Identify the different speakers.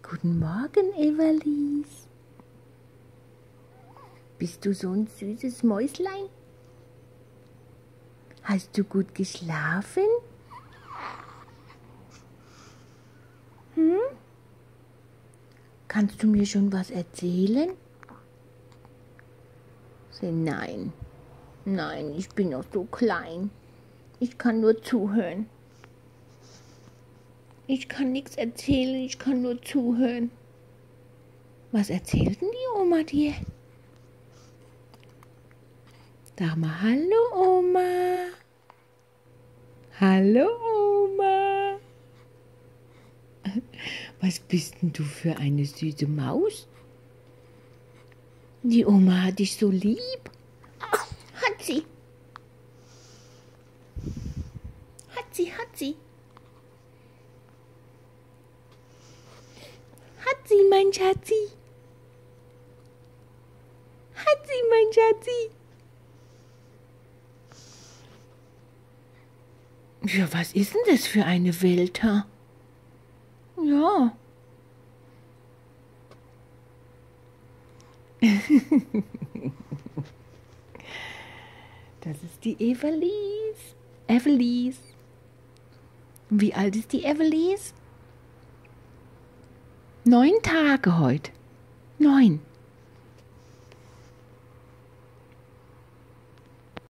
Speaker 1: Guten Morgen, Everlies. Bist du so ein süßes Mäuslein? Hast du gut geschlafen? Kannst du mir schon was erzählen? Nein, nein, ich bin noch so klein. Ich kann nur zuhören. Ich kann nichts erzählen, ich kann nur zuhören. Was erzählt denn die Oma dir? Sag mal, hallo Oma. Hallo Oma. Was bist denn du für eine süße Maus? Die Oma hat dich so lieb. Hat sie. Hat sie. Hat sie, mein Schatzi. Hat sie, mein Schatzi. Ja, was ist denn das für eine Welt, ha? Ja. Das ist die Everlies. Everlies. Wie alt ist die Everlies? 9 Tage heute. 9.